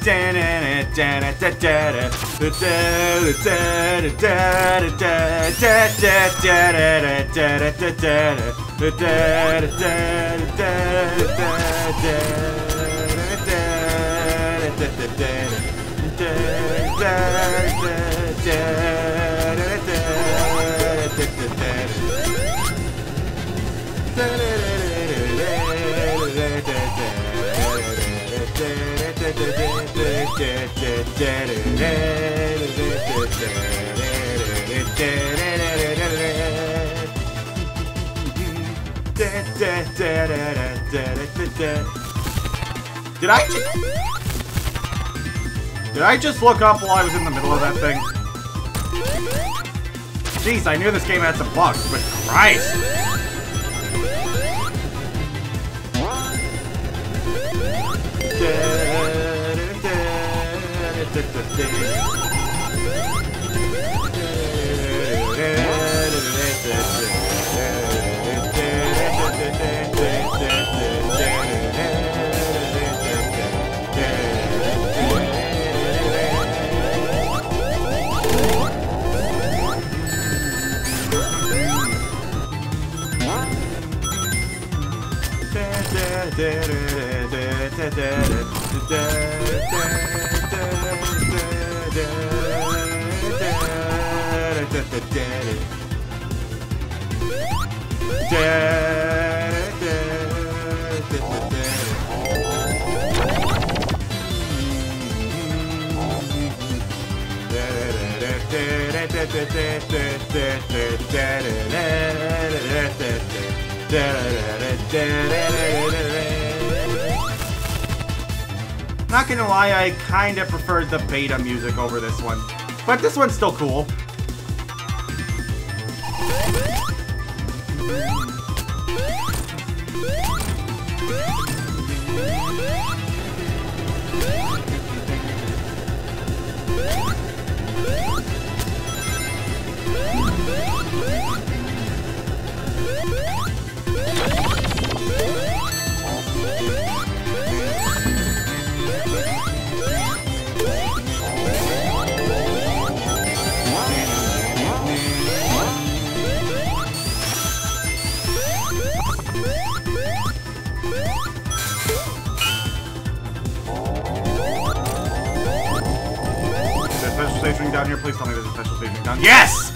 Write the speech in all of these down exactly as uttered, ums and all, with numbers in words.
Did I just... Did I just look up while I was in the middle of that thing? Jeez, I knew this game had some bugs, but Christ! Not gonna lie, I kinda preferred the beta music over this one. But this one's still cool. Stage down here, please tell me there's a special stage down. Yes!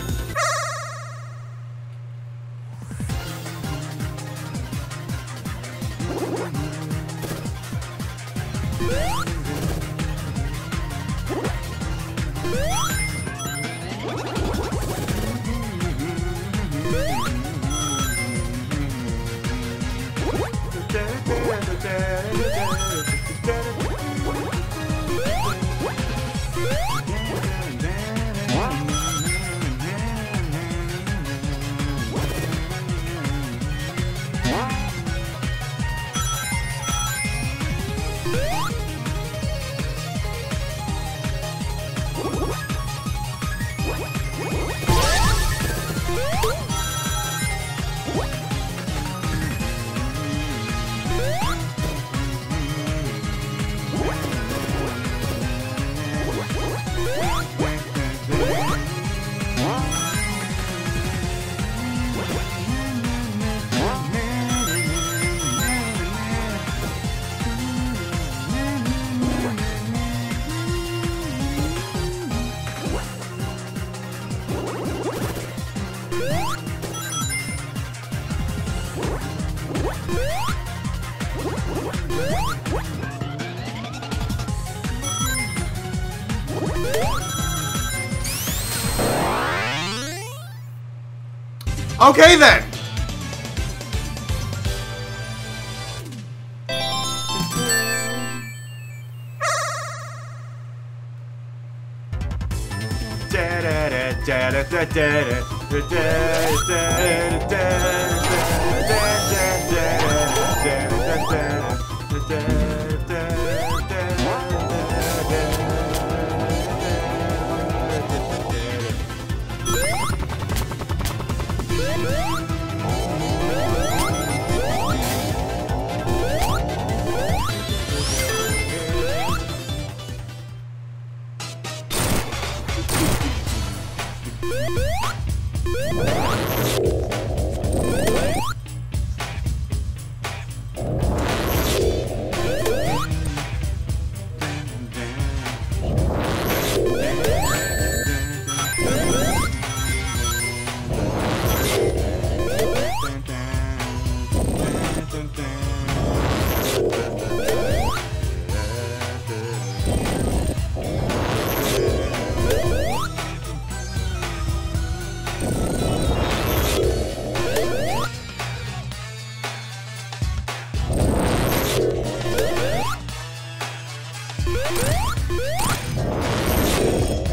Okay then!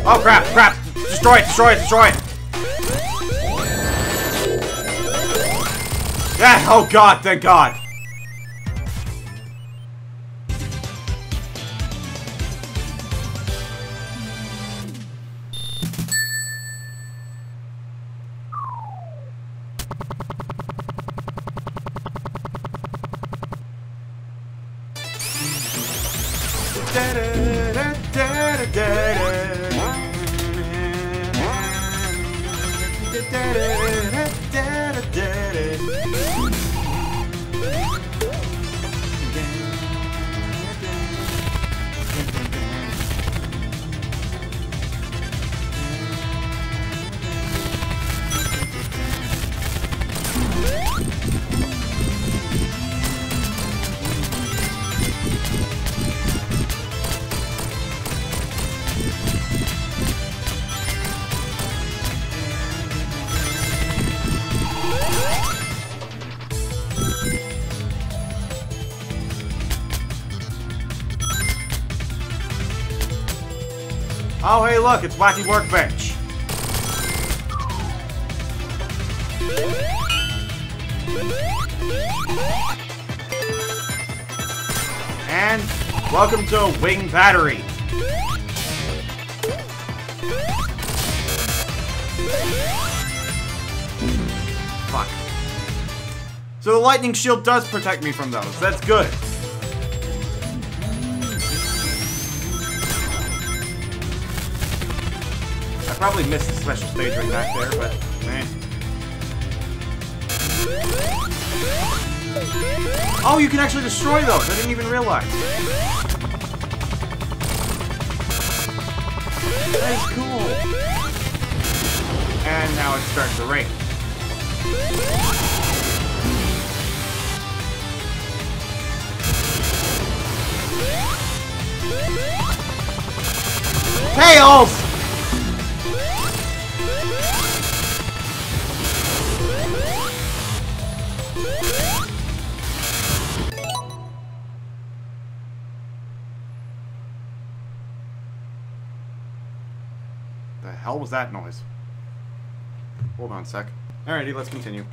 Oh crap, crap! Destroy it, destroy it, destroy it! Yeah, oh god, thank god! Oh, hey, look, it's Wacky Workbench. And welcome to Wing Battery. Fuck. So the lightning shield does protect me from those. That's good. I probably missed the special stage right back there, but eh. Oh, you can actually destroy those! I didn't even realize. That is cool. And now it's starting to rain. Tails! The hell was that noise? Hold on a sec. Alrighty, let's continue.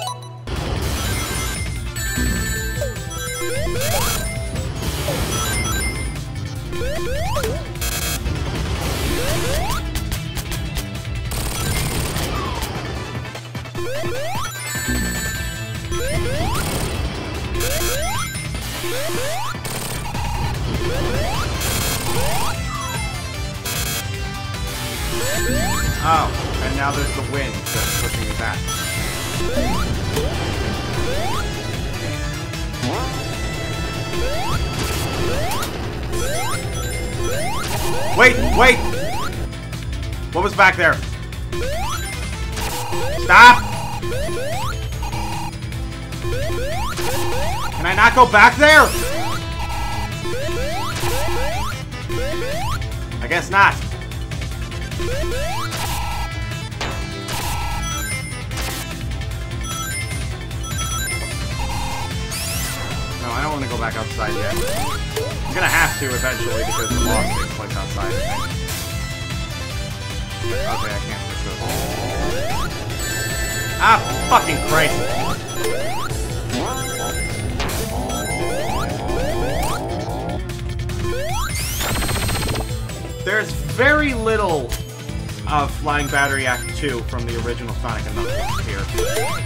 Oh, and now there's the wind that's pushing me back. Wait, wait! What was back there? Stop! Can I not go back there? I guess not. No, I don't want to go back outside yet. I'm gonna have to eventually because the boss takes place outside, I think. Okay, I can't push those. Ah, fucking Christ. There's very little of Flying Battery Act two from the original Sonic and Knuckles here.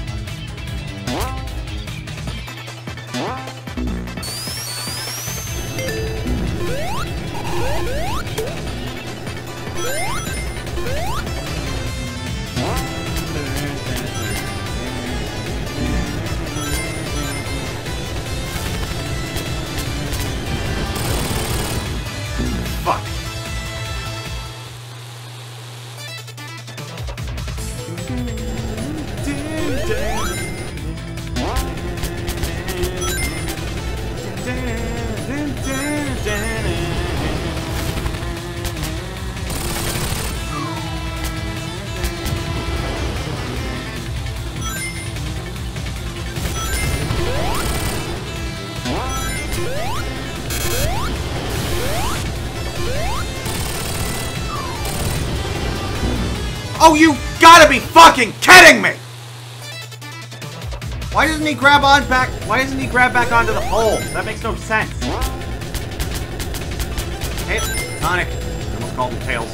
Fuck. Oh, you gotta be fucking kidding me! Why doesn't he grab on back? Why doesn't he grab back onto the pole? That makes no sense. Hey, Sonic. I almost called him Tails.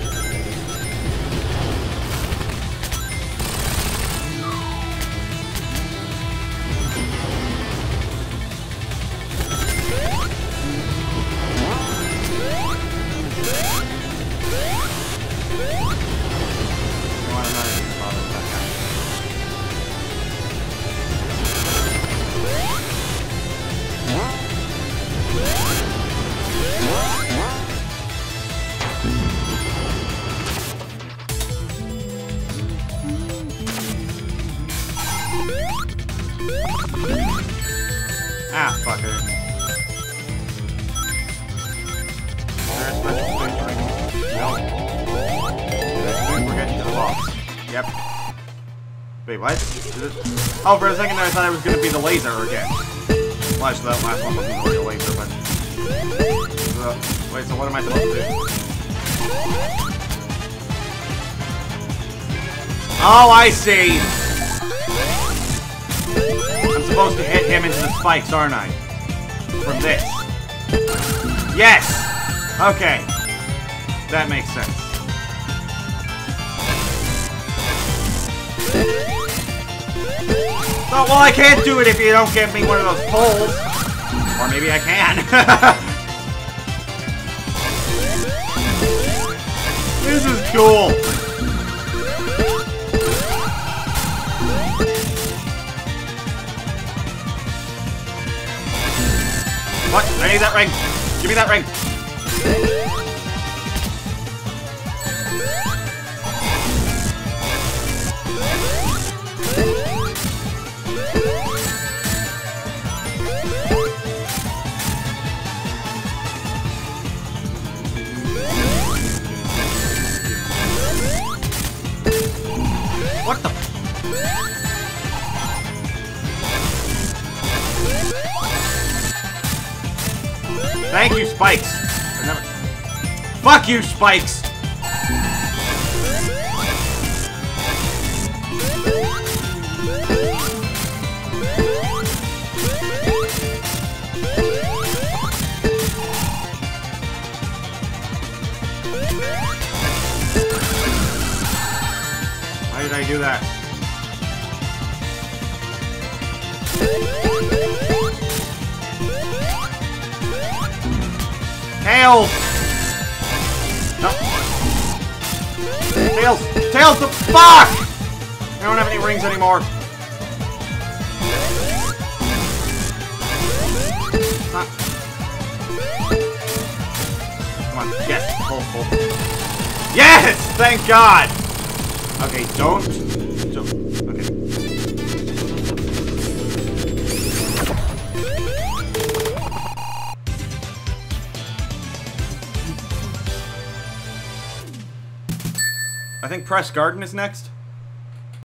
Ah, fucker. There's special stage ring. Nope. We're getting to the boss. Yep. Wait, what? Is it... Oh, for a second there I thought it was gonna be the laser again. Well, actually, that last one wasn't really a laser, but... Uh, wait, so what am I supposed to do? Oh, I see! I'm supposed to hit him into the spikes, aren't I? From this. Yes! Okay. That makes sense. Oh, well, I can't do it if you don't give me one of those poles. Or maybe I can. This is cool. What? I need that ring. Give me that ring. What the? Thank you, Spikes. Never... Fuck you, Spikes. Why did I do that? Tails! No. Tails! Tails, the fuck! I don't have any rings anymore. Not... Come on, yes, pull, pull. Yes! Thank God! Okay, don't... don't okay. I think Press Garden is next.